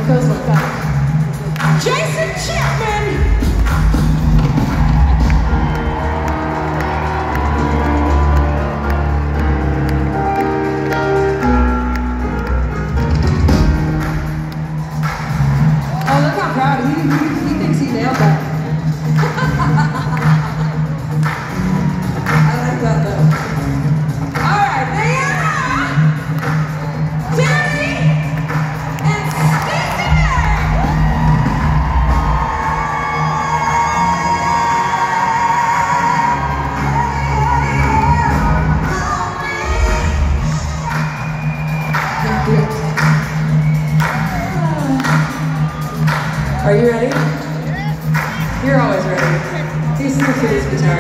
feels like that. Jason Chapman! Oh, look how proud. He thinks he nailed that. I like that though. Alright, Diana! Tammy! And Stacey! Thank you. Are you ready? You're always ready. He's the cutest guitar.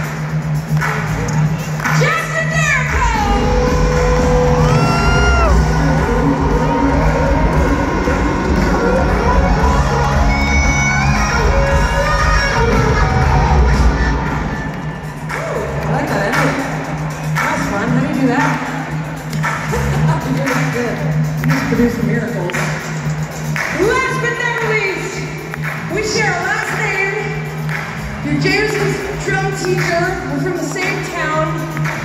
Jackson Jericho! I like that ending. That was fun. How do you do that? You're really good. He's producing miracles. Last but not least, we share a last name. You're James's drum teacher. We're from the same town.